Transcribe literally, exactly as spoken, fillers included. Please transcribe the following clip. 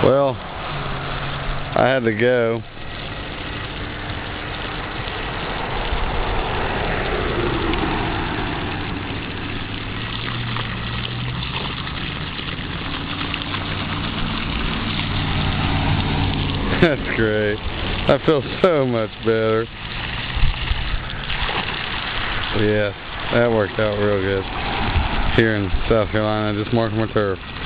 Well, I had to go. That's great. I feel so much better. Yeah, that worked out real good. Here in South Carolina, just marking my turf.